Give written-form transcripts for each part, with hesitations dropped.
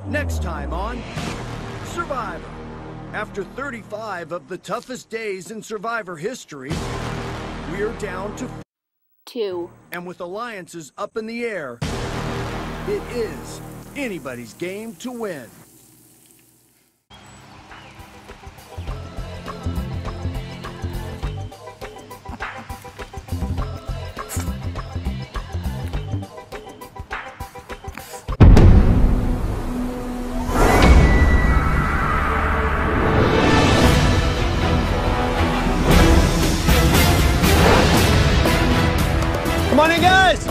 Next time on Survivor. After 35 of the toughest days in Survivor history, we're down to 2. And with alliances up in the air, it is anybody's game to win. Come on in, guys!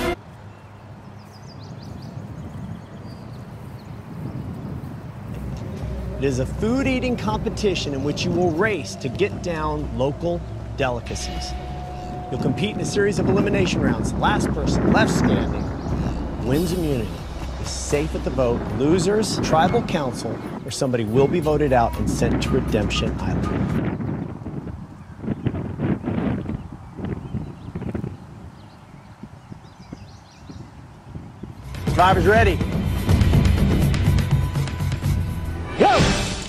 It is a food-eating competition in which you will race to get down local delicacies. You'll compete in a series of elimination rounds. Last person left standing wins immunity. Is safe at the vote. Losers, tribal council, or somebody will be voted out and sent to Redemption Island. Survivors ready? Go!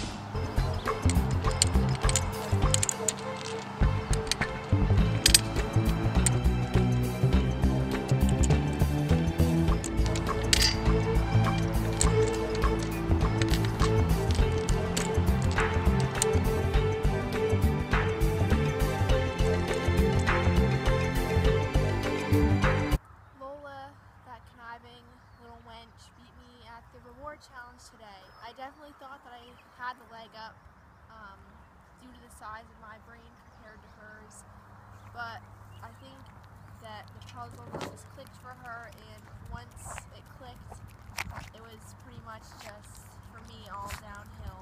Lola, that conniving little wench, beat me at the reward challenge today. I definitely thought that I had the leg up due to the size of my brain compared to hers, but I think that the puzzle just clicked for her, and once it clicked, it was pretty much just, for me, all downhill.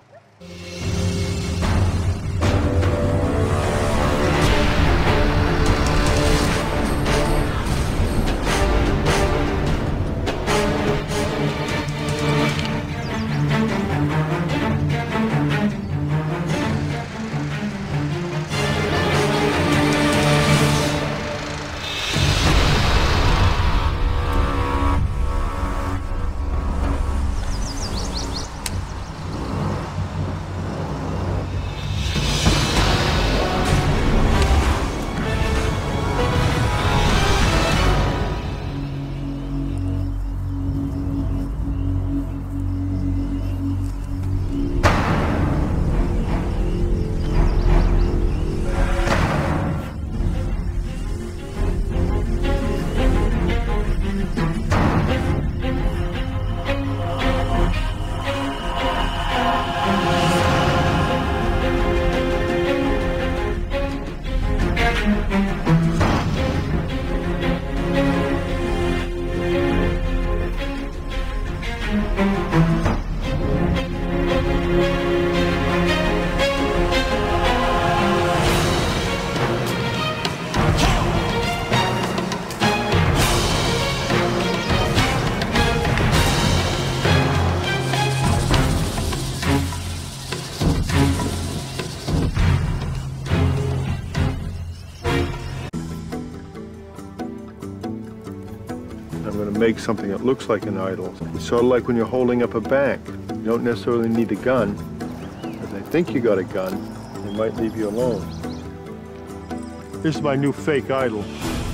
I'm going to make something that looks like an idol. It's sort of like when you're holding up a bank. You don't necessarily need a gun. If they think you got a gun, they might leave you alone. This is my new fake idol.